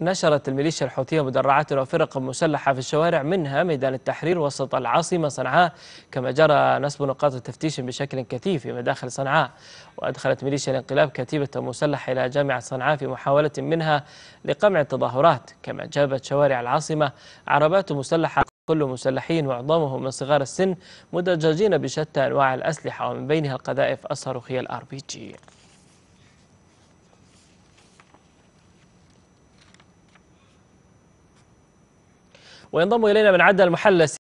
نشرت الميليشيا الحوثية مدرعات وفرق مسلحة في الشوارع منها ميدان التحرير وسط العاصمة صنعاء، كما جرى نصب نقاط التفتيش بشكل كثيف في مداخل صنعاء. وأدخلت ميليشيا الانقلاب كتيبة مسلحة إلى جامعة صنعاء في محاولة منها لقمع التظاهرات، كما جابت شوارع العاصمة عربات مسلحة كل مسلحين معظمهم من صغار السن مدججين بشتى أنواع الأسلحة ومن بينها القذائف الصاروخية الRPG. وينضم إلينا من عدن المحلى